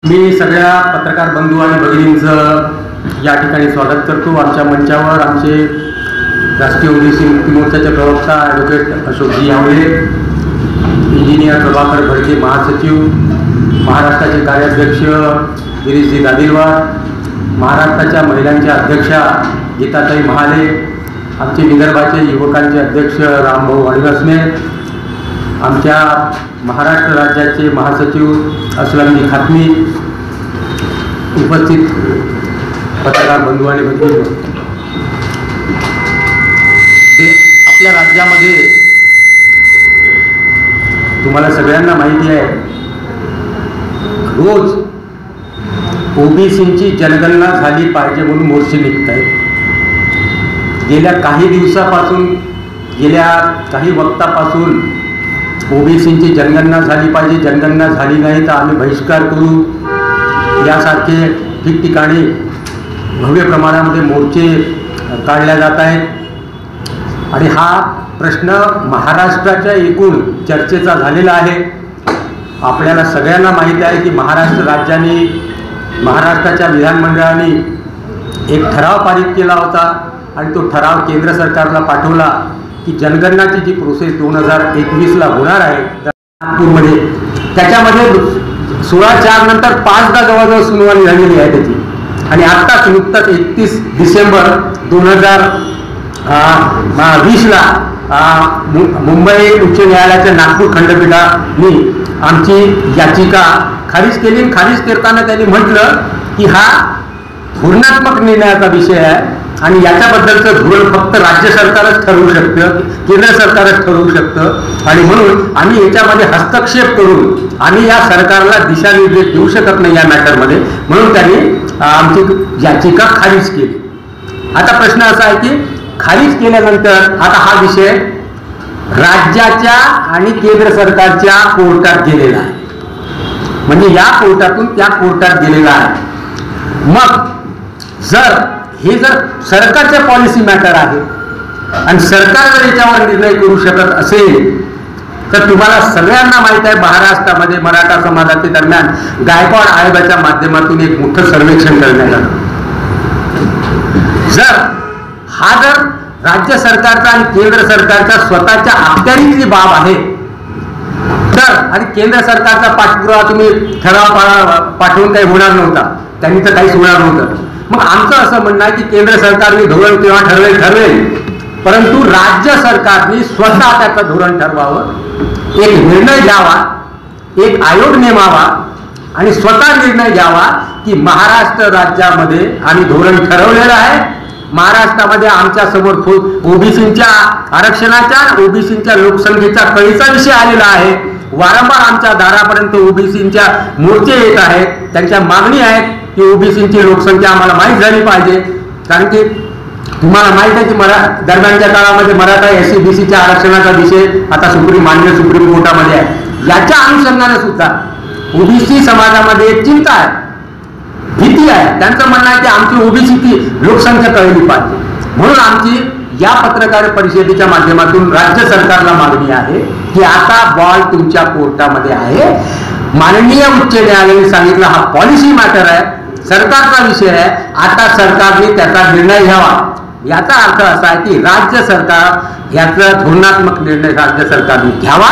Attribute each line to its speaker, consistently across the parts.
Speaker 1: मी सगळ्या पत्रकार बंधू आणि भगिनींचं या ठिकाणी स्वागत करतो। आमच्या मंचावर आमचे राष्ट्रीय ओबीसी मुक्ती मोर्चाचे प्रवक्ता ॲडव्होकेट अशोकजी आवळे, इंजिनियर प्रभाकर भडके महासचिव, महाराष्ट्राचे कार्याध्यक्ष गिरीशजी दादिलवार, महाराष्ट्राच्या महिलांच्या अध्यक्षा गीताताई महाले, आमचे विदर्भाचे युवकांचे अध्यक्ष रामभाऊ वाडीवासने, आमच्या महाराष्ट्र राज्याचे महासचिव असलमजी खातमी, उपस्थित पत्रकार बंधू आणि भगिनी, आपल्या राज्यामध्ये तुम्हाला सगळ्यांना माहिती आहे, रोज ओबीसींची जनगणना झाली पाहिजे म्हणून मोर्चे निघत आहेत। गेल्या काही दिवसापासून, गेल्या काही वक्तापासून ओबीसींची जनगणना झाली पाहिजे, जनगणना झाली नाही तर आम्ही बहिष्कार करू, यासारखे ठिकठिकाणी भव्य प्रमाणामध्ये मोर्चे काढले जात आहेत आणि हा प्रश्न महाराष्ट्राच्या एकूण चर्चेचा झालेला आहे। आपल्याला सगळ्यांना माहीत आहे की महाराष्ट्र राज्याने, महाराष्ट्राच्या विधानमंडळाने एक ठराव पारित केला होता आणि तो ठराव केंद्र सरकारला पाठवला की जनगणनाची जी प्रोसेस 2021ला होणार आहे नागपूरमध्ये, त्याच्यामध्ये 16/4 नंतर 5दा जवळजवळ सुनावणी झालेली आहे त्याची। आणि आत्ताच नुकताच 31 डिसेंबर 2020ला मुंबई उच्च न्यायालयाच्या नागपूर खंडपीठाने आमची याचिका खारिज केली। खारिज करताना त्यांनी म्हटलं की हा धोरणात्मक निर्णयाचा विषय आहे आणि याच्याबद्दलचं धोरण फक्त राज्य सरकारच ठरवू शकतं, केंद्र सरकारच ठरवू शकतं आणि म्हणून आम्ही याच्यामध्ये हस्तक्षेप करून आम्ही या सरकारला दिशानिर्देश देऊ शकत नाही या मॅटरमध्ये, म्हणून त्यांनी आमची याचिका खारिज केली। आता प्रश्न असा आहे की खारिज केल्यानंतर आता हा विषय राज्याच्या आणि केंद्र सरकारच्या कोर्टात गेलेला आहे, म्हणजे या कोर्टातून त्या कोर्टात गेलेला आहे। मग हे जर सरकारच्या पॉलिसी मॅटर आहे आणि सरकार जर याच्यावर निर्णय करू शकत असेल तर तुम्हाला सगळ्यांना माहित आहे महाराष्ट्रामध्ये मराठा समाजाच्या दरम्यान गायकवाड आयोगाच्या माध्यमातून एक मोठं सर्वेक्षण करण्यात आलं। जर राज्य सरकारचा आणि केंद्र सरकारच्या स्वतःच्या अखत्यारीतली बाब आहे तर, आणि केंद्र सरकारचा पाठपुरावा तुम्ही ठराव पाठवून काही होणार नव्हता, त्यांनी तर काहीच होणार नव्हतं। मग आमचं असं म्हणणं आहे की केंद्र सरकारने धोरण केव्हा ठरवेल, परंतु राज्य सरकारने स्वतः त्याचं धोरण ठरवावं, एक निर्णय घ्यावा, एक आयोग नेमावा आणि स्वतः निर्णय घ्यावा की महाराष्ट्र राज्यामध्ये आम्ही धोरण ठरवलेलं आहे। महाराष्ट्रामध्ये आमच्या समोर ओबीसींच्या आरक्षणाच्या, ओबीसींच्या लोकसंख्येचा कळीचा विषय आलेला आहे। वारंवार आमच्या दारापर्यंत ओबीसींच्या मोर्चे येत आहेत, त्यांच्या मागणी आहेत की ओबीसींची लोकसंख्या आम्हाला माहीत झाली पाहिजे, कारण की तुम्हाला माहित आहे की दरम्यानच्या काळामध्ये मराठा SC-BCच्या आरक्षणाचा विषय आता माननीय सुप्रीम कोर्टामध्ये आहे। याच्या अनुषंगाने सुद्धा ओबीसी समाजामध्ये एक चिंता आहे, भीती आहे, त्यांचं म्हणणं आहे की आमची ओबीसीची लोकसंख्या कळली पाहिजे। म्हणून आमची या पत्रकार परिषदेच्या माध्यमातून राज्य सरकारला मागणी आहे की आता बॉल तुमच्या कोर्टामध्ये आहे। माननीय उच्च न्यायालयाने सांगितलं हा पॉलिसी मॅटर आहे, सरकारचा विषय आहे, आता सरकारने त्याचा निर्णय घ्यावा। याचा अर्थ असा आहे की राज्य सरकार याचा धोरणात्मक निर्णय राज्य सरकारने घ्यावा,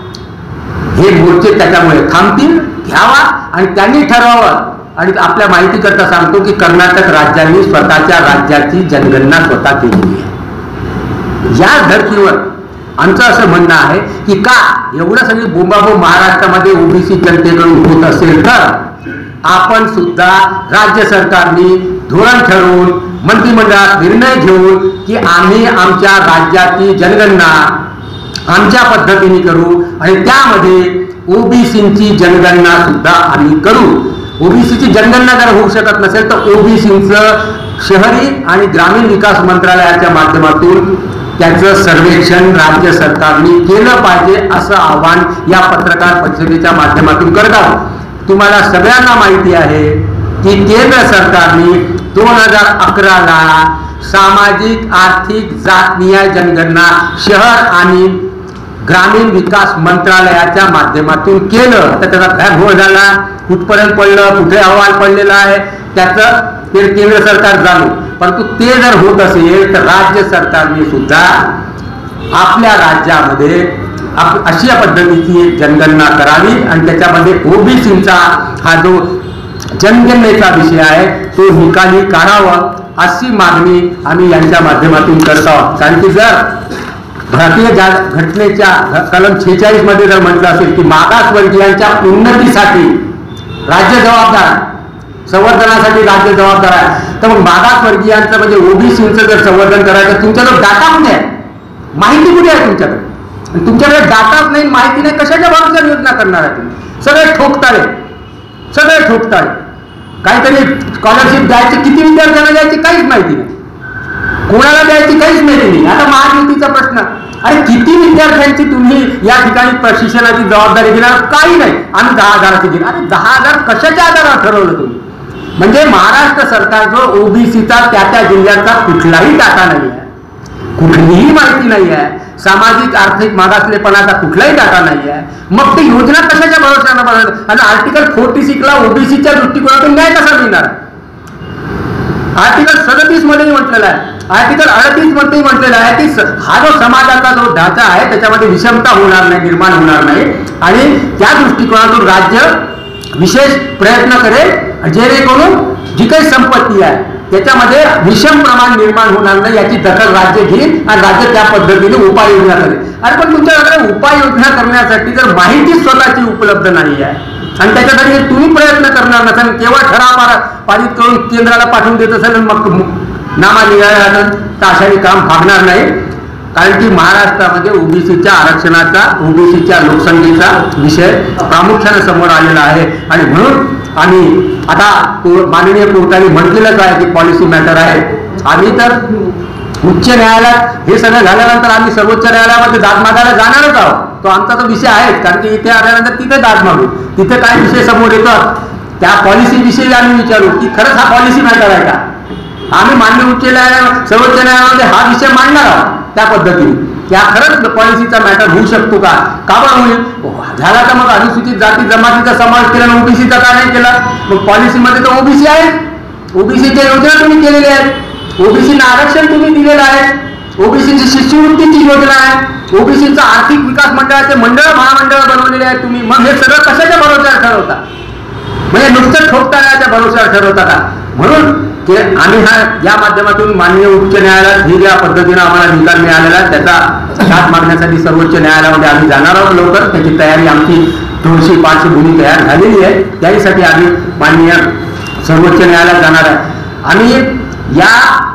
Speaker 1: हे मोर्चे त्याच्यामुळे थांबतील, घ्यावा आणि त्यांनी ठरवावं। आणि आपल्या माहिती करता सांगतो की कर्नाटक राज्याने स्वतःच्या राज्याची जनगणना स्वतः केलेली आहे। या धर्तीवर आमचं असं म्हणणं आहे की का एवढं सगळी बोंबाबोंब महाराष्ट्रामध्ये ओबीसी जनतेकडून होत असेल तर आपण सुद्धा राज्य सरकारने धोरण ठरवून मंत्रिमंडळात निर्णय घेऊन की आम्ही आमच्या राज्याची जनगणना आमच्या पद्धतीने करू आणि त्यामध्ये ओबीसींची जनगणना सुद्धा आम्ही करू। ओबीसीची जनगणना जर होऊ शकत नसेल तर ओबीसींचं शहरी आणि ग्रामीण विकास मंत्रालयाच्या माध्यमातून त्याचं सर्वेक्षण राज्य सरकारने केलं पाहिजे, असं आव्हान या पत्रकार परिषदेच्या माध्यमातून करत आहोत। तुम्हाला सगळ्यांना माहिती आहे की केंद्र सरकारने 2011ला सामाजिक आर्थिक जात निहाय जनगणना शहर आणि ग्रामीण विकास मंत्रालयाच्या माध्यमातून केलं तर त्याचा काय घोळ झाला, कुठपर्यंत पडलं, कुठे अहवाल पडलेला आहे त्याचं ते केंद्र सरकार जाणू. परंतु ते जर होत असेल तर राज्य सरकारने सुद्धा आपल्या राज्यामध्ये अशा पद्धतीची जनगणना करावी आणि त्याच्यामध्ये ओबीसीचा हा जो जनगणनेचा विषय आहे तो निकाली काढावा अशी मागणी आम्ही यांच्या माध्यमातून करत आहोत. कारण की जर भारतीय घटनेच्या कलम 46 मध्ये जर म्हटलं असेल की मागासवर्गीयांच्या उन्नतीसाठी राज्य जबाबदार आहे, संवर्धनासाठी राज्य जबाबदार आहे, तर मग मागासवर्गीयांचं म्हणजे ओबीसीचं जर संवर्धन करायचं तुमच्याकडे डाटा कुठे आहे, माहिती कुठे आहे तुमच्याकडे? तुमच्याकडे डाटाच नाही, माहिती नाही, कशाच्या भरोश्यावर योजना करणार आहे तुम्ही? सगळे ठोकताळे, सगळे ठोकताळे. काहीतरी स्कॉलरशिप द्यायची, किती विद्यार्थ्यांना द्यायची काहीच माहिती नाही, कोणाला द्यायची काहीच माहिती नाही. आता महायुतीचा प्रश्न, अरे किती विद्यार्थ्यांची तुम्ही या ठिकाणी प्रशिक्षणाची जबाबदारी घेणार? काही नाही, आम्ही 10,000ची घेणार. अरे 10,000 कशाच्या आधारावर ठरवलं तुम्ही? म्हणजे महाराष्ट्र सरकारजवळ ओबीसीचा त्या जिल्ह्याचा कुठलाही डाटा नाही आहे, कुठलीही माहिती नाही आहे, सामाजिक आर्थिक मागासलेपणाचा कुठलाही डाटा नाही आहे. मग ती योजना कशाच्या भरोश्यानं बनवतात? आणि आर्टिकल 46 ला ओबीसीच्या दृष्टिकोनातून न्याय कसा मिळणार? आर्टिकल 37 मध्ये म्हटलेलं आहे, आर्टिकल 38 मध्ये म्हटलेलं आहे की हा जो समाजाचा जो ढाचा आहे त्याच्यामध्ये विषमता होणार नाही, निर्माण होणार नाही आणि त्या दृष्टिकोनातून राज्य विशेष प्रयत्न करेल जेणेकरून जी काही संपत्ती आहे त्याच्यामध्ये विषम प्रमाण निर्माण होणार नाही याची दखल राज्य घेईल आणि राज्य त्या पद्धतीने उपाययोजना करेल. अरे पण तुमच्याकडे उपाययोजना करण्यासाठी जर माहिती स्वतःची उपलब्ध नाही आहे आणि त्याच्यासाठी तुम्ही प्रयत्न करणार नसेल, केवळ ठराव पारित करून केंद्राला पाठवून देत असेल मग नामा निघाला तर अशाही काम भागणार नाही. कारण की महाराष्ट्रामध्ये ओबीसीच्या आरक्षणाचा, ओबीसीच्या लोकसंख्येचा विषय प्रामुख्याने समोर आलेला आहे आणि म्हणून आम्ही आता माननीय कोर्टाने म्हटलेलंच आहे की पॉलिसी मॅटर आहे. आम्ही तर उच्च न्यायालयात हे सगळं झाल्यानंतर आम्ही सर्वोच्च न्यायालयामध्ये दाद मागायला जाणारच आहोत. तो आमचा तो विषय आहे, कारण की इथे आल्यानंतर तिथे दाद मागू, तिथे काय विषय समोर येतात त्या पॉलिसी विषयी आम्ही विचारू की खरंच हा पॉलिसी मॅटर आहे का. आम्ही मान्य उच्च न्यायालय सर्वोच्च न्यायालयामध्ये हा विषय मांडणार आहोत त्या पद्धतीने त्या खरंच पॉलिसीचा मॅटर होऊ शकतो का, का बरं होईल झाला तर मग अनुसूचित जाती जमातीचा समावेश केला आणि ओबीसीचा का नाही केला? मग पॉलिसीमध्ये तर ओबीसी आहे, ओबीसीच्या योजना तुम्ही केलेल्या आहेत, ओबीसीला आरक्षण तुम्ही दिलेलं आहे, ओबीसीची शिष्यवृत्तीची योजना आहे, ओबीसीचा आर्थिक विकास मंडळाचे महामंडळ बनवलेले आहेत तुम्ही. मग हे सगळं कशाच्या भरोश्यावर ठरवता? म्हणजे नुसतं ठोकताळ्याच्या भरोश्यावर ठरवता का? म्हणून आम्ही हा या माध्यमातून माननीय उच्च न्यायालयात ही ज्या पद्धतीने आम्हाला निकाल मिळालेला त्याचा दाद मागण्यासाठी सर्वोच्च न्यायालयामध्ये आम्ही जाणार आहोत लवकर. त्याची तयारी आमची थोडीशी पार्श्वभूमी तयार झालेली आहे, त्यासाठी आम्ही माननीय सर्वोच्च न्यायालयात जाणार आहे. आम्ही या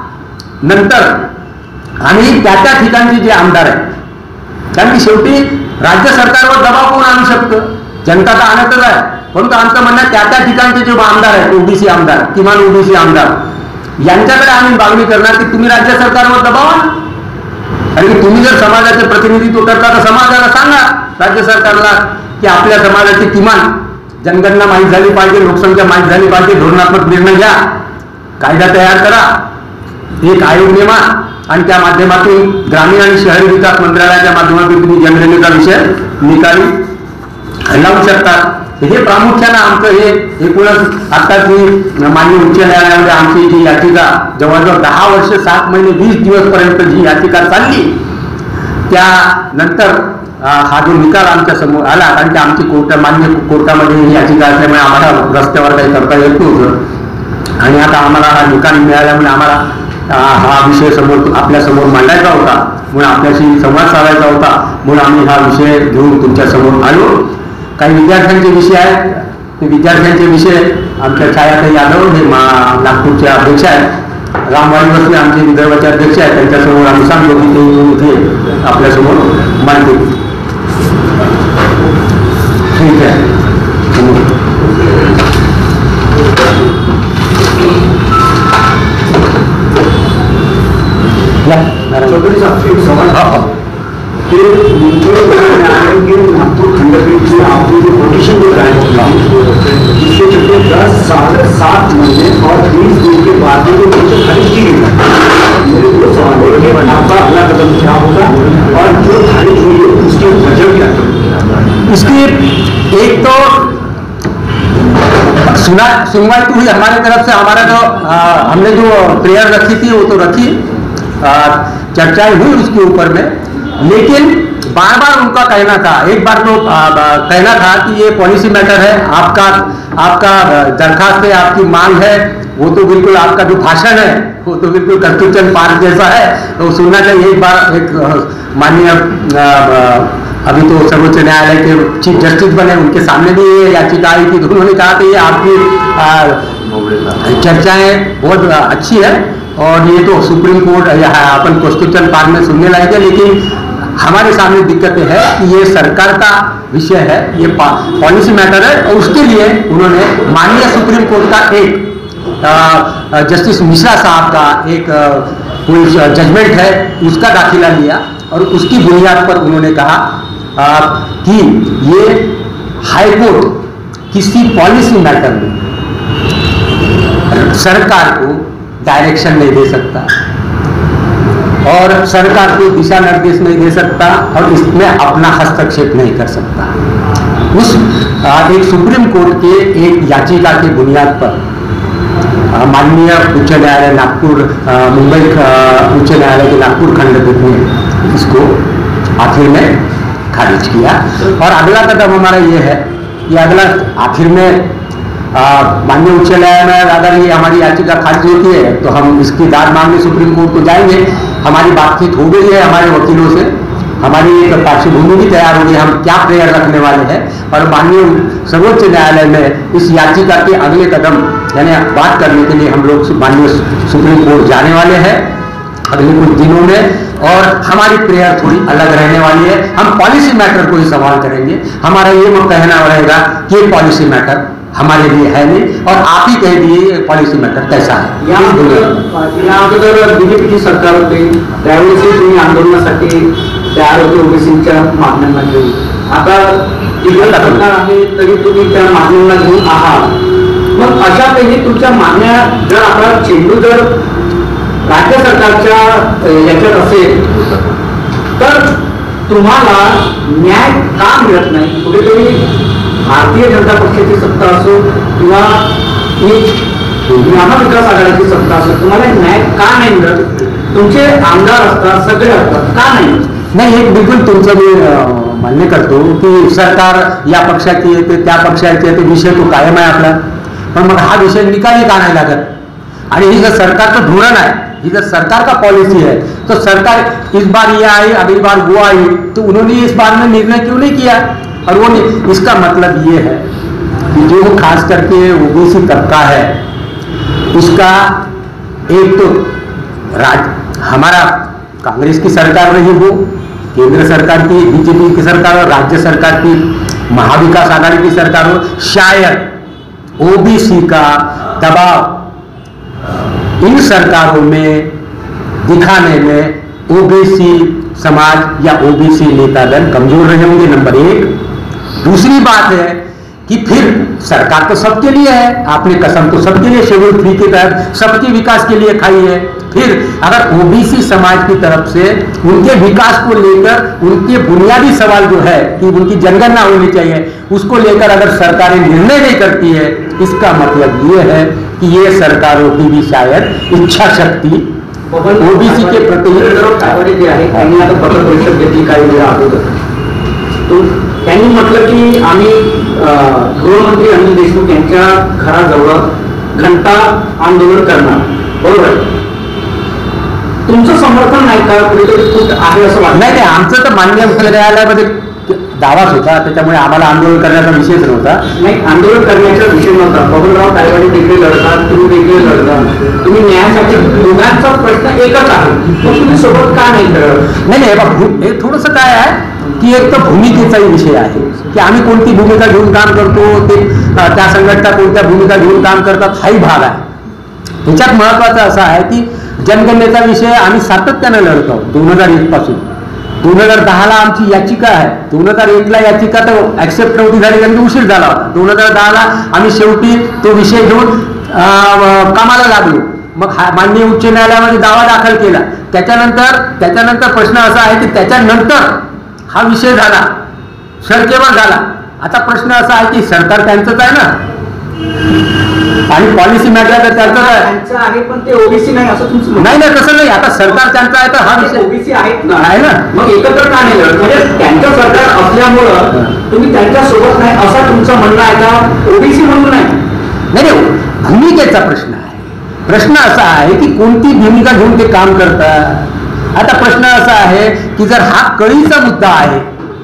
Speaker 1: नंतर आम्ही त्या ठिकाणचे जे आमदार आहेत, कारण की शेवटी राज्य सरकारवर दबाव कोण आणू शकतं? जनता तर आणतच आहे, परंतु आमचं म्हणणं त्या ठिकाणचे जे आमदार आहेत, ओबीसी आमदार, किमान ओबीसी आमदार, यांच्याकडे आम्ही मागणी करणार की तुम्ही राज्य सरकारवर दबाव आणा. आणि तुम्ही जर समाजाचे प्रतिनिधित्व करता तर समाजाला सांगा, राज्य सरकारला, की आपल्या समाजाची किमान जनगणना माहीत झाली पाहिजे, लोकसंख्या माहीत झाली पाहिजे, धोरणात्मक निर्णय घ्या, कायदा तयार करा, एक आयोग नेमा आणि त्या माध्यमातून ग्रामीण आणि शहरी विकास मंत्रालयाच्या माध्यमातून तुम्ही जनगणनेचा विषय निकाली लावू शकतात. हे प्रामुख्यानं आमचं हे एकूणच आत्ताची माननीय उच्च न्यायालयामध्ये आमची जी याचिका जवळजवळ 10 वर्ष 7 महिने 20 दिवस पर्यंत जी याचिका चालली त्यानंतर हा जो निकाल आमच्या समोर आला, कारण की आमची मान्य कोर्टामध्ये ही याचिका असल्यामुळे आम्हाला रस्त्यावर काही करता येत नव्हतं आणि आता आम्हाला हा निकाल मिळाल्यामुळे आम्हाला हा विषय समोर आपल्या समोर मांडायचा होता, म्हणून आपल्याशी संवाद साधायचा होता, म्हणून आम्ही हा विषय घेऊन तुमच्या समोर आलो. काही विद्यार्थ्यांचे विषय आहेत, ते विद्यार्थ्यांचे विषय आमच्या छायाताई यादव हे नागपूरचे अध्यक्ष आहेत, रामवाडी वस्ती आमचे विदर्भाचे अध्यक्ष आहेत, त्यांच्यासमोर आम्ही सांगतो की ते इथे आपल्यासमोर मांडतो. ठीक आहे.
Speaker 2: नागपुर खंडपीठ में आपने जो कोटेशन दिया है जिसके चलते 10 साल 7 महीने और 20 दिन के बाद में जो कोटेशन खारिज की गई है, मेरे 2 सवाल है कि आपका अगला कदम क्या होगा और जो खारिज हुई है उसके
Speaker 1: इसकी एक तो सुनवाई तो हुई हमारे तरफ से, हमारा जो हमने जो प्रेयर रखी थी वो तो रखी, चर्चाएं हुई उसके ऊपर में, लेकिन बार बार उनका कहना था, एक बार तो कहना था कि ये पॉलिसी मैटर है, आपका दरखास्त है, आपकी मांग है, वो तो बिल्कुल आपका जो भाषण है वो तो बिल्कुल कॉन्स्टिट्यूशन पार्ट जैसा है, तो सुनना चाहिए। एक बार एक माननीय अभी तो सर्वोच्च न्यायालय के चीफ जस्टिस बने, उनके सामने भी ये याचिका आई थी, तो उन्होंने कहा कि ये आपकी चर्चाएं बहुत अच्छी है और ये तो सुप्रीम कोर्ट या अपन कॉन्स्टिट्यूशन पार्ट में सुनने लायक है, लेकिन हमारे सामने दिक्कत है कि ये सरकार का विषय है, ये पॉलिसी मैटर है, और उसके लिए उन्होंने माननीय सुप्रीम कोर्ट का एक जस्टिस मिश्रा साहब का एक कोई जजमेंट है उसका दाखिला लिया, और उसकी बुनियाद पर उन्होंने कहा कि ये हाई कोर्ट किसी पॉलिसी मैटर में सरकार को डायरेक्शन नहीं दे सकता और सरकार को दिशा निर्देश नहीं दे सकता और इसमें अपना हस्तक्षेप नहीं कर सकता। उस एक सुप्रीम कोर्ट के एक याचिका की बुनियाद पर माननीय उच्च न्यायालय नागपुर, मुंबई उच्च न्यायालय के नागपुर खंडपीठ ने इसको आखिर में खारिज किया, और अगला कदम हमारा ये है कि अगला आखिर में माननीय उच्च न्यायालय में अगर ये हमारी याचिका खारिज होती है तो हम इसकी दाद मांगने सुप्रीम कोर्ट को जाएंगे। हमारी बातचीत हो गई है हमारे वकीलों से, हमारी एक पार्श्वभूमि भी तैयार हो गई, हम क्या प्रेयर रखने वाले हैं, और माननीय सर्वोच्च न्यायालय में इस याचिका के अगले कदम यानी बात करने के लिए हम लोग माननीय सुप्रीम कोर्ट जाने वाले हैं अगले कुछ दिनों में, और हमारी प्रेयर थोड़ी अलग रहने वाली है। हम पॉलिसी मैटर को ही सवाल करेंगे, हमारा ये कहना रहेगा कि ये पॉलिसी मैटर हमारे लिए है नहीं, और आप ही कह दिए पॉलिसी मैटर कैसा है।
Speaker 2: या अगोदर बीजेपीची सरकार होती त्यावेळेस तुम्ही आंदोलनासाठी तयार होते ओबीसीच्या मागण्यांना घेऊन, आता सरकार आहे तरी तुम्ही त्या मागण्यांना घेऊन आहात, मग अशापैकी तुमच्या मागण्या जर आता चेंडू जर राज्य सरकारच्या याच्यात असेल तर तुम्हाला न्याय का मिळत नाही? कुठेतरी भारतीय जनता पक्षाची सत्ता असो किंवा महाविकास आघाडीची सत्ता असो, तुम्हाला न्याय का नाही मिळत? तुमचे आमदार असतात, सगळे असतात, का नाही?
Speaker 1: नाही, एक बिलकुल तुमचं मी मान्य करतो की सरकार या पक्षाची येते त्या पक्षाची येते, विषय तो कायम आहे आपला, पण मग हा विषय निकाली का नाही लागत? आणि ही जर सरकारचं धोरण आहे, ही जर सरकार का पॉलिसी है तो सरकार इस बार ये आई अगली बार वो आई, तो उन्होंने इस बार में निर्णय क्यों नहीं किया? और वो नहीं, इसका मतलब ये है कि जो खास करके ओबीसी तबका है उसका एक तो हमारा कांग्रेस की सरकार रही हो, केंद्र सरकार की बीजेपी की सरकार और राज्य सरकार की महाविकास आघाड़ी की सरकार हो, शायद ओबीसी का दबाव इन सरकारों में दिखाने में ओबीसी समाज या ओबीसी नेता दल कमजोर रहे होंगे, नंबर एक। दूसरी बात है कि फिर सरकार तो सबके लिए है, आपने कसम तो सबके लिए शेड्यूल 3 के तहत सबके विकास के लिए खाई है, फिर अगर ओबीसी समाज की तरफ से उनके विकास को लेकर उनके बुनियादी सवाल जो है कि उनकी जनगणना होनी चाहिए उसको लेकर अगर सरकारें निर्णय नहीं करती है, इसका मतलब ये है कि ये सरकारों की भी शायद इच्छा शक्ति ओबीसी के प्रति
Speaker 2: जे आहे त्यांनी आता पत्र परिषद घेतली काही वेळा अगोदर, तो त्यांनी म्हटलं की आम्ही गृहमंत्री अनिल देशमुख यांच्या घराजवळ घंटा आंदोलन करणार, बरोबर? तुमचं समर्थन नाही का? कुठेतरी फूट आहे असं वाटतं?
Speaker 1: नाही, आमचं तर माननीय उच्च न्यायालयामध्ये दावाच होता, त्याच्यामुळे आम्हाला आंदोलन करण्याचा विषयच नव्हता.
Speaker 2: नाही, आंदोलन करण्याचा विषय नव्हता. बबनराव तायवाडे वेगळे लढतात, तुम्ही वेगळे लढतात, तुम्ही न्यायासाठी, दोघांचा प्रश्न एकच आहे, मग तुम्ही सोबत का नाही करत?
Speaker 1: नाही, हे थोडंसं काय आहे की एक तर भूमिकेचाही विषय आहे की आम्ही कोणती भूमिका घेऊन काम करतो, ते त्या संघटना कोणत्या भूमिका घेऊन काम करतात हाही भाग आहे. ह्याच्यात महत्वाचं असं आहे की जनगणनेचा विषय आम्ही सातत्यानं लढतो. 2001 पासून 2010ला आमची याचिका आहे. 2001ला याचिका तर ऍक्सेप्ट नव्हती झाली कारण उशीर झाला होता. 2010ला आम्ही शेवटी तो विषय घेऊन कामाला लागलो. मग माननीय उच्च न्यायालयामध्ये दावा दाखल केला. त्याच्यानंतर प्रश्न असा आहे की त्याच्यानंतर हा विषय झाला सडकेवर झाला. आता प्रश्न असा आहे की सरकार त्यांचंच आहे ना, आणि पॉलिसी मॅटर तर त्यांचं
Speaker 2: आहे, पण ते ओबीसी नाही असं तुमचं
Speaker 1: नाही ना. तसं नाही, आता सरकार त्यांचं आहे तर हा विषय
Speaker 2: ओबीसी आहेत ना,
Speaker 1: आहे ना.
Speaker 2: मग एकत्र का नाही लढत? म्हणजे त्यांचं सरकार असल्यामुळं तुम्ही त्यांच्या सोबत नाही असं तुमचं म्हणणं आहे का? ओबीसी म्हणून नाही,
Speaker 1: भूमिकेचा प्रश्न आहे. प्रश्न असा आहे की कोणती भूमिका घेऊन ते काम करतात. आता प्रश्न असा आहे की जर हा कळीचा मुद्दा आहे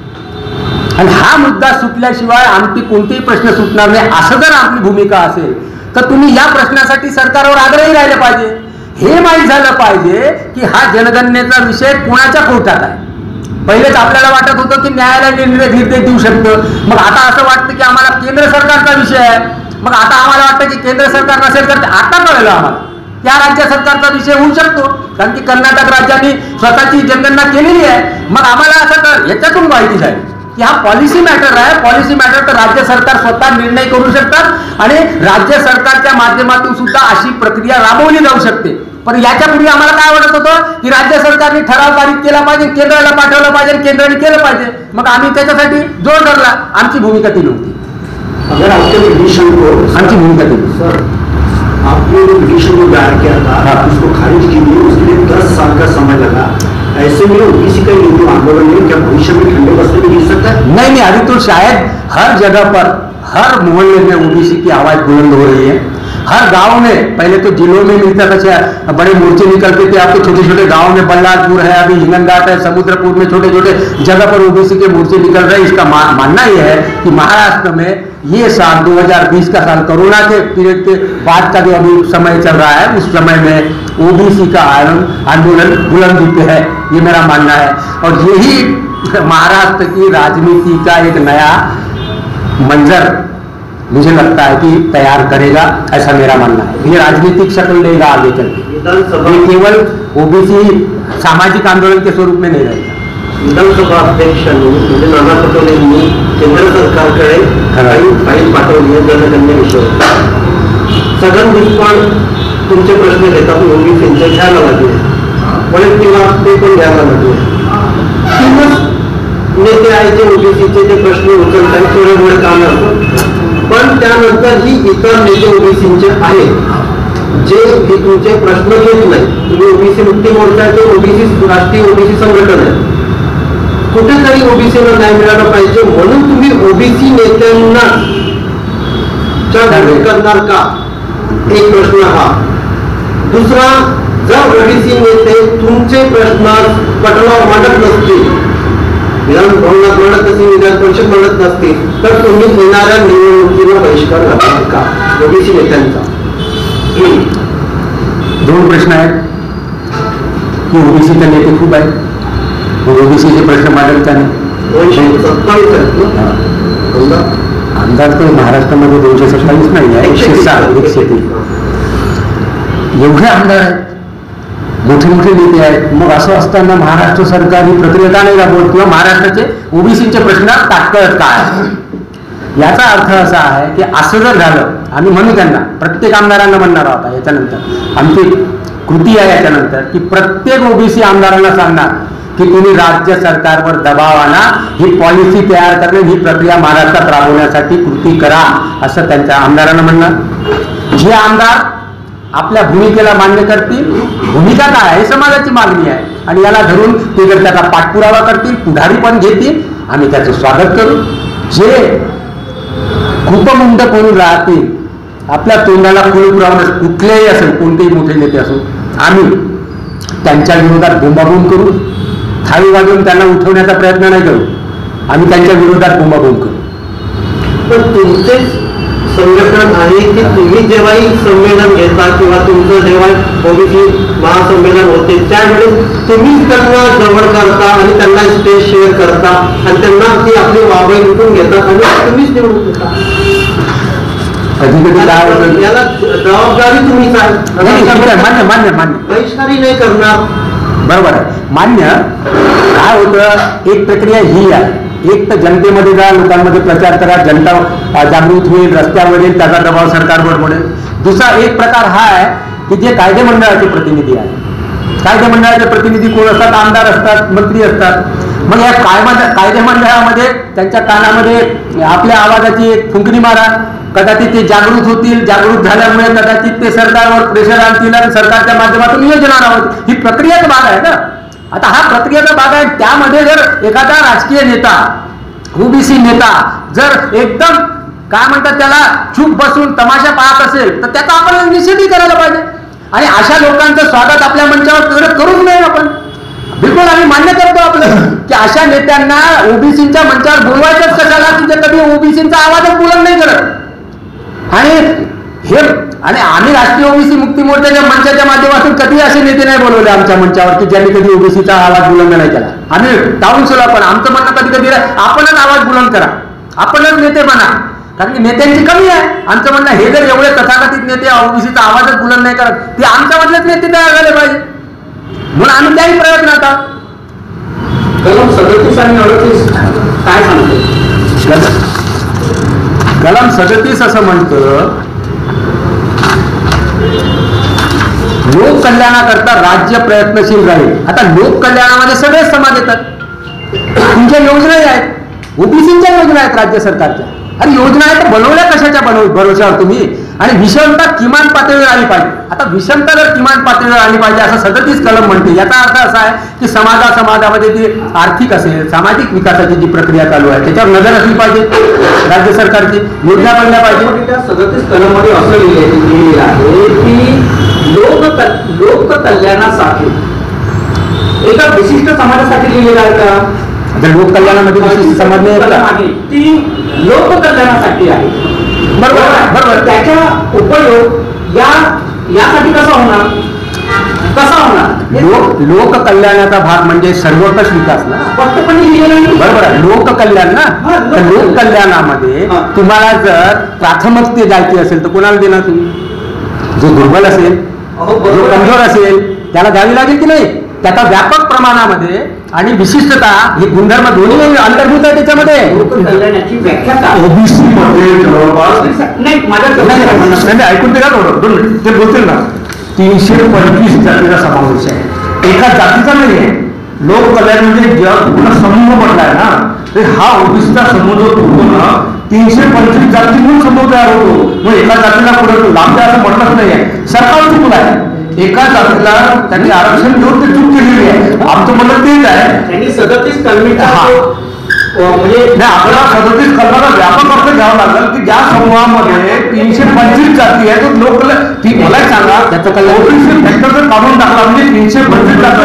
Speaker 1: आणि हा मुद्दा सुटल्याशिवाय आमची कोणतेही प्रश्न सुटणार नाही असं जर आपली भूमिका असेल तर तुम्ही या प्रश्नासाठी सरकारवर आग्रही राहिले पाहिजे. हे माहीत झालं पाहिजे की हा जनगणनेचा विषय कोणाच्या कोर्टात आहे. पहिलेच आपल्याला वाटत होतं की न्यायालय निर्देश देऊ शकतं, मग आता असं वाटतं की आम्हाला केंद्र सरकारचा विषय आहे. मग आता आम्हाला वाटतं की केंद्र सरकार नसेल तर आता कळलं आम्हाला त्या राज्य सरकारचा विषय होऊ शकतो, कारण की कर्नाटक राज्याने स्वतःची जनगणना केलेली आहे. मग आम्हाला असं याच्यातून माहिती झाली की हा पॉलिसी मॅटर आहे. पॉलिसी मॅटर तर राज्य सरकार स्वतः निर्णय करू शकतात आणि राज्य सरकारच्या माध्यमातून सुद्धा अशी प्रक्रिया राबवली जाऊ शकते. पण याच्यापूर्वी आम्हाला काय वाटत होतं की राज्य सरकारने ठराव पारित केला पाहिजे, केंद्राला पाठवलं पाहिजे, केंद्राने केलं पाहिजे. मग आम्ही त्याच्यासाठी जोर धरला. आमची भूमिका ती नव्हती.
Speaker 3: अगर आपके पिटीशन को
Speaker 1: आमची भूमिका ती
Speaker 3: सर, आपने जो पिटीशन को दायर किया था उसको खारिज कीजिए, उसके लिए 10 साल का समय लगा. ऐसे में ओबीसी का ये जो आंदोलन है क्या भविष्य में ठंडे बस्ते में गिर सकता है?
Speaker 1: नहीं, अभी तो शायद हर जगह पर हर मोहल्ले में ओबीसी की आवाज बुलंद हो रही है. हर गांव में, पहले तो जिलों में मिलता था, बड़े मोर्चे निकलते थे. आपके छोटे छोटे गांव में बल्लारपुर है, अभी हिंगनघाट है, समुद्रपुर में छोटे छोटे जगह पर ओबीसी के मोर्चे निकल रहे हैं. इसका मानना यह है कि महाराष्ट्र में ये साल 2020 का साल कोरोना के पीरियड के बाद का जो अभी समय चल रहा है, उस समय में ओबीसी का आंदोलन बुलंदी पे है, ये मेरा मानना है. और यही महाराष्ट्र की राजनीति का एक नया मंजर मुझे लगता है कि तैयार करेगा, ऐसा मेरा मानना है. ये राजनीतिक शक्ल लेगा आगे चल के. ये केवल ओबीसी सामाजिक आंदोलन के स्वरूप में नहीं रहेगा.
Speaker 3: विधानसभा अध्यक्षांनी म्हणजे नाना पटोलेंनी केंद्र सरकारकडे काही फाईल पाठवली आहे जनगणनेविषयी. सगळं पण तुमचे प्रश्न घेतात, ओबीसीचे घ्यायला लागले, वैयक्तिक ते पण घ्यायला लागले. नेते आहेत जे ओबीसीचे जे प्रश्न उचलतात थोडे थोडे काम असतं, पण त्यानंतर ही इतर नेते ओबीसीचे आहेत जे हे तुमचे प्रश्न घेत नाही. तुम्ही ओबीसी मुक्ती मोर्चा ते ओबीसी राष्ट्रीय ओबीसी संघटना आहे. कुठेतरी ओबीसीला न्याय मिळाला पाहिजे म्हणून तुम्ही ओबीसी नेत्यांना विरोध करणार का? एक प्रश्न हा. दुसरा, जर ओबीसी नेते तुमचे प्रश्न पटलावर मांडत नसतील, विधान भवनात मांडत नसतील, विधान परिषद मांडत नसतील, तर तुम्ही येणाऱ्या निवडणुकीला बहिष्कार घालणार का ओबीसी नेत्यांचा?
Speaker 1: दोन प्रश्न आहेत की ओबीसीचे नेते खूप आहेत, ओबीसीचे प्रश्न मांडत का नाही.
Speaker 3: 227
Speaker 1: आमदार तर महाराष्ट्रामध्ये 227 नाही आहे, 107 103 एवढे आमदार आहेत, मोठे मोठे नेते आहेत. मग असं असताना महाराष्ट्र सरकार ही प्रक्रिया का नाही राबवत, किंवा महाराष्ट्राचे ओबीसीचे प्रश्न तात्काळ काय? याचा अर्थ असा आहे की असं जर झालं, आम्ही म्हणू त्यांना, प्रत्येक आमदारांना म्हणणार आहोत याच्यानंतर, आमची कृती आहे याच्यानंतर की प्रत्येक ओबीसी आमदारांना सांगणार की तुम्ही राज्य सरकारवर दबाव आणा, ही पॉलिसी तयार करणे, ही प्रक्रिया महाराष्ट्रात राबवण्यासाठी कृती करा, असं त्यांच्या आमदारांना म्हणणार. जे आमदार आपल्या भूमिकेला मान्य करतील, भूमिका काय आहे समाजाची मागणी आहे आणि याला धरून ते जर त्याचा पाठपुरावा करतील, पुढारी पण घेतील, आम्ही त्याचं स्वागत करू. जे कुपमुंड करून राहतील, आपल्या तोंडाला कुलपुरावा कुठलेही असेल, कोणतेही मोठे नेते असो, आम्ही त्यांच्या विरोधात बोंबाबोंब करू, थाळी वाजवून त्यांना उठवण्याचा प्रयत्न नाही करू, आम्ही त्यांच्या विरोधात बोंबाबोंब करू.
Speaker 3: पण तुमचे संघटन आहे की तुम्ही जेव्हाही संमेलन घेता किंवा तुमचं जेव्हा ओबीसी महासंमेलन होते त्यावेळेस तुम्हीच त्यांना जवळ करता आणि त्यांना स्टेज शेअर करता आणि त्यांना ती आपली वाहवाही लुटून घेतात आणि तुम्हीच निवडून देता.
Speaker 1: कधी कधी काय होतं,
Speaker 3: याला जबाबदारी तुम्हीच आहे.
Speaker 1: मान्य मान्य मान्य
Speaker 3: बहिष्कारही नाही करणार,
Speaker 1: बरोबर आहे, मान्य. काय होतं, एक प्रक्रिया ही आहे, एक तर जनतेमध्ये जा, लोकांमध्ये प्रचार करा, जनता जागृत होईल, रस्त्यावर येईल, त्याचा दबाव सरकारवर पडेल. दुसरा एक प्रकार हा आहे की जे कायदे मंडळाचे प्रतिनिधी आहेत, कायदे मंडळाचे प्रतिनिधी कोण असतात, आमदार असतात, मंत्री असतात, मग या कायदे मंडळामध्ये त्यांच्या कानामध्ये आपल्या आवाजाची एक फुंकणी मारा, कदाचित ते जागृत होतील, जागृत झाल्यामुळे कदाचित ते सरकारवर प्रेशर आणतील आणि सरकारच्या माध्यमातून योजना राबवतील. ही प्रक्रियाचा भाग आहे ना. आता हा प्रक्रियेचा भाग आहे. त्यामध्ये जर एखादा राजकीय नेता, ओबीसी नेता जर एकदम काय म्हणतात त्याला चूप बसून तमाशा पाहत असेल तर त्याचा आपण निषेधही करायला पाहिजे. आणि अशा लोकांचं स्वागत आपल्या मंचावर करूच नाही आपण. बिलकुल आम्ही मान्य करतो आपलं की अशा नेत्यांना ओबीसीच्या मंचावर बोलवायचंच कशाला की जे कधी ओबीसीचा आवाजच बुलंद नाही करत. आणि आम्ही राष्ट्रीय ओबीसी मुक्ती मोर्चाच्या मंचाच्या माध्यमातून कधी असे नेते नाही बोलवले आमच्या मंचावर की ज्यांनी कधी ओबीसीचा आवाज बुलंद नाही केला. आम्ही टाळून सोडला. पण आमचं म्हणणं कधी कधी आपणच आवाज बुलंद करा, आपणच नेते बना, कारण की नेत्यांची कमी आहे. आमचं म्हणणं हे जर एवढे तथाकथित नेते ओबीसीचा आवाजच बुलंद नाही करत, ते आमच्यामधलेच नेते तयार झाले पाहिजे, म्हणून आम्ही त्याही प्रयत्नात आहोत.
Speaker 2: कलम 37 आणि 38 काय सांगतो?
Speaker 1: कलम 37 असं म्हणतं, लोक कल्याणाकरता राज्य प्रयत्नशील राहील. आता लोक कल्याणामध्ये सगळेच समाज येतात. तुमच्या योजनाही आहेत, ओबीसीच्या योजना आहेत राज्य सरकारच्या. अरे योजना आहे तर बनवल्या कशाच्या भरोशावर तुम्ही? आणि विषमता किमान पातळीवर आली पाहिजे. आता विषमता जर किमान पातळीवर आली पाहिजे असं 37 कलम म्हणते, याचा अर्थ असा आहे की समाजामध्ये जी आर्थिक असेल, सामाजिक विकासाची जी प्रक्रिया चालू आहे त्याच्यावर नजर असली पाहिजे राज्य सरकारची, योजना बनल्या पाहिजे.
Speaker 2: त्या 37 कलम मध्ये असं लिहिलेलं आहे की लोक कल्याणासाठी एका विशिष्ट समाजासाठी लिहिलेलं आहे का?
Speaker 1: लोक कल्याणामध्ये विशिष्ट समाज नाही,
Speaker 2: ती लोक कल्याणासाठी आहे. बरोबर. त्याचा उपयोग यासाठी कसा होणार?
Speaker 1: लोक कल्याणाचा भाग म्हणजे सर्वकष विकास ना,
Speaker 2: स्पष्टपणे लिहिलेलं नाही.
Speaker 1: बरोबर आहे, लोक कल्याण ना. तर लोक कल्याणामध्ये तुम्हाला जर प्राथमिकते द्यायची असेल तर कोणाला देणार तुम्ही? जो दुर्बल असेल, जो कमजोर असेल त्याला द्यावी लागेल की नाही? त्याचा व्यापक प्रमाणामध्ये आणि विशिष्टता हे गुणधर्म दोन्ही अंतर्भूत आहे त्याच्यामध्ये.
Speaker 2: कल्याणाची व्याख्या
Speaker 1: ओबीसी मध्ये ऐकून ते का थोडं ते बोलतील ना, 325 जातीचा समावेश आहे, एका जातीचा नाही आहे. लोक कल्याण म्हणजे जग पूर्ण समूह पडलाय ना, तर हा ओबीसीचा समूह जो होतो ना 325 जातींतून समूह तयार होतो. मग एका जातीला पुढे लाभ द्या असं म्हटलंच नाही आहे. सरकार चुकलं आहे, एका जातीला त्यांनी आरक्षण देऊन ते चूक केलेली आहे. आमचं म्हणणं तेच आहे.
Speaker 2: त्यांनी 37 कलमीचा
Speaker 1: म्हणजे आपल्याला 37 कलमाचा व्यापक अर्थ घ्यावा लागेल की ज्या समूहामध्ये 325 जाती आहे तो लोक ती मला सांगा त्याचं कल्याण ओबीसी फॅक्टर जर काढून टाकला म्हणजे 325 जाती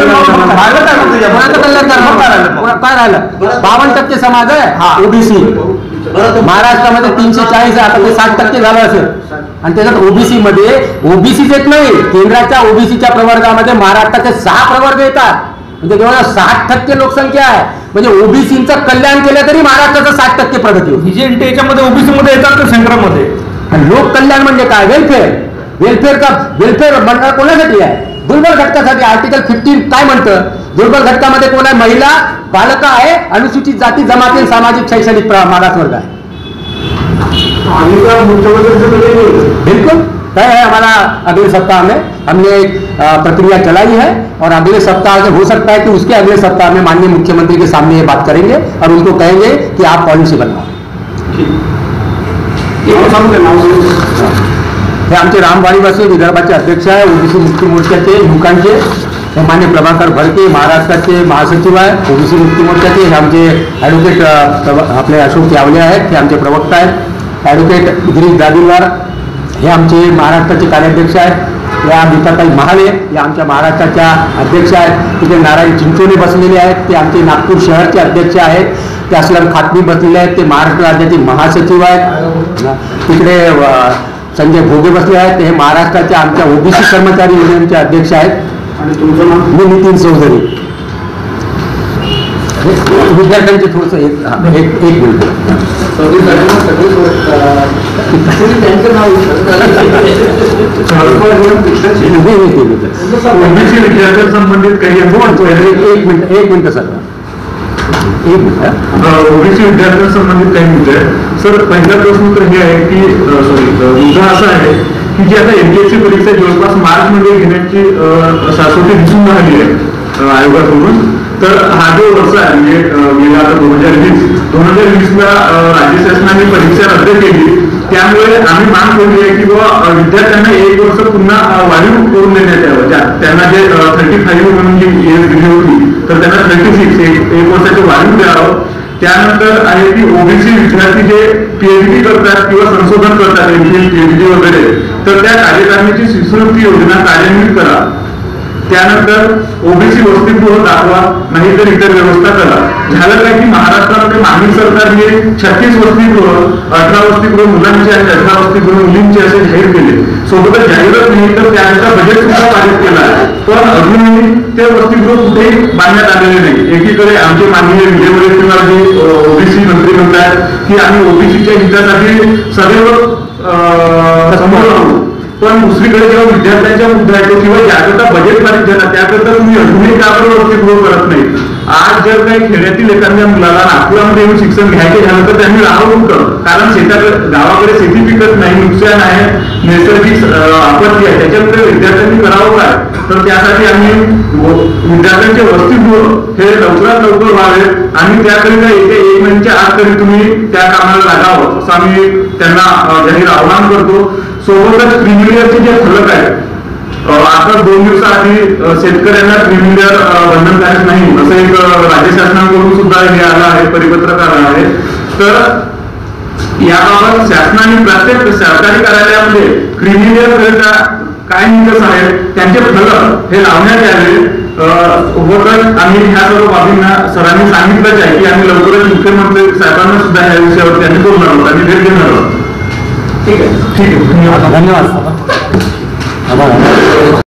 Speaker 1: काय राहिलं? 52% समाज आहे ओबीसी. महाराष्ट्रामध्ये 340 आहे, आता ते 60% झालं असेल. आणि त्याच्यात ओबीसी मध्ये ओबीसीच येत नाही, केंद्राच्या ओबीसीच्या प्रवर्गामध्ये महाराष्ट्राचे 6 प्रवर्ग येतात, म्हणजे जवळजवळ 60% लोकसंख्या आहे. म्हणजे ओबीसीचं कल्याण केलं तरी महाराष्ट्राचं 60% प्रगती होती.
Speaker 3: याच्यामध्ये ओबीसी मध्ये येतात तर सेंटरमध्ये.
Speaker 1: लोक कल्याण म्हणजे काय? वेलफेअर मंडळ कोणासाठी आहे? दुर्बल घटकासाठी. आर्टिकल 15 काय म्हणतं? दुर्बल घटकामध्ये कोण आहे? महिला, बालक आहे, अनुसूचित जाती जमाती, सामाजिक शैक्षणिक मागासवर्ग आहे. बिल्कुल तय है हमारा. अगले सप्ताह में हमने एक प्रक्रिया चलाई है और अगले सप्ताह से हो सकता है कि उसके अगले सप्ताह में माननीय मुख्यमंत्री के सामने ये बात करेंगे और उनको कहेंगे कि आप पॉलिसी बनाओ. हे आमचे रामवाणी बसे विदर्भाचे अध्यक्ष आहे, ओबीसी मुक्ती मोर्चाचे युवकांचे. हे मान्य प्रभाकर भरके महाराष्ट्राचे महासचिव आहे ओबीसी मुक्ती मोर्चाचे. हे आमचे ॲडव्होकेट आपले अशोक यावले आहेत, हे आमचे प्रवक्ता आहेत. ॲडव्होकेट गिरीश दादिलवार हे आमचे महाराष्ट्राचे कार्याध्यक्ष आहेत. या गीताताई महाले या आमच्या महाराष्ट्राच्या अध्यक्ष आहेत. तिथे नारायण चिंचोले बसलेले आहेत, ते आमचे नागपूर शहरचे अध्यक्ष आहेत. ते असलम खातमी बसलेले आहेत, ते महाराष्ट्र राज्याचे महासचिव आहेत. तिकडे संजय भोगे बसले आहेत, ते हे महाराष्ट्राच्या आमच्या ओबीसी कर्मचारी युनियनचे अध्यक्ष आहेत.
Speaker 2: आणि तुमचं नाव?
Speaker 1: मी नितीन चौधरी. विद्यार्थ्यांचे थोडंसं एक मिनिट.
Speaker 2: त्यांचं नाव
Speaker 3: ओबीसी विद्यार्थ्यांसंबंधित काही
Speaker 1: एक मिनिट सर.
Speaker 3: ओबीसी विद्यार्थ्यांसंबंधित काही मुद्दे आहेत सर. पहिला प्रश्न तर हे आहे की मुद्दा असा आहे की जी आता एमपीएससी परीक्षा जवळपास मार्च मध्ये घेण्याची शासवती दिसून राहिली आहे आयोगाकडून.
Speaker 4: तर हा जो वर्ष आहे म्हणजे गेला आता 2020ला राज्य शासनाने परीक्षा रद्द केली. त्यामुळे आम्ही मांग केली आहे की बाबा विद्यार्थ्यांना 1 वर्ष पुन्हा वाढीव करून देण्यात यावं. त्यांना जे 35 म्हणून जी एज दिली होती तर त्यांना 36 एक वर्षाचे वाढीव द्यावं. त्यानंतर आहे की ओबीसी विद्यार्थी जे पीएचडी करतात किंवा संशोधन करतात एमफिल पीएचडी वगैरे तर त्या कार्यकारिणीची शिष्यवृत्ती योजना कार्यान्वित करा. त्यानंतर ओबीसी वसतिगृह दाखवा, नाहीतर इतर व्यवस्था करा. झालं काय की महाराष्ट्रामध्ये मागील सरकारने 36 वसतिगृह, 18 वसतिगृह मुलांचे आणि 18 वसतिगृह मुलींचे असे जाहीर केले. सोबतच जाहीरच नाही तर त्याचा बजेट सुद्धा पारित केला आहे. पण अजूनही ते वसतिगृह कुठेही बांधण्यात आलेले नाही. एकीकडे आमचे माननीय विजय वडेट्टीवार जे ओबीसी मंत्री म्हणतात की आम्ही ओबीसीच्या हितासाठी सदैव समोर राहू, पण दुसरीकडे जेव्हा विद्यार्थ्यांच्या मुद्दा येतो किंवा ज्याकरता बजेट पारित झाला त्याकरता तुम्ही अजूनही त्यावर वसतिगृह करत नाही. आज जर काही खेड्यातील एखाद्या मुलाला नागपुरामध्ये येऊन शिक्षण घ्यायचे झालं तर त्यांनी राहून कारण गावाकडे शेती पिकत नाही, नुकसान आहे, नैसर्गिक आपत्ती आहे, त्याच्यामुळे विद्यार्थ्यांनी करावं काय. तर त्यासाठी आम्ही विद्यार्थ्यांचे वसतिगृह हे लवकरात लवकर व्हावे आणि त्याकरिता येत्या 1 महिन्याच्या आत तरी तुम्ही त्या कामाला लागावं असं आम्ही त्यांना जाहीर आवाहन करतो. सोबतच क्रीमिलियरचे जे फलक आहेत आता 2 दिवसाआधी शेतकऱ्यांना क्रीमिलियर बंधनकारक नाही असं एक राज्य शासनाकडून सुद्धा हे आलं आहे, परिपत्रक आलं आहे. तर याबाबत शासनाने प्रत्येक सरकारी कार्यालयामध्ये क्रीमिलियर करिता काय निकष आहेत त्यांचे फलक हे लावण्यात यावे. सोबतच आम्ही ह्या सर्व बाबींना सरांनी सांगितलंच आहे की आम्ही लवकरच मुख्यमंत्री साहेबांना सुद्धा ह्या विषयावर त्यांनी बोलणार आहोत आणि भेट देणार आहोत. ठीक आहे, ठीक आहे, धन्यवाद.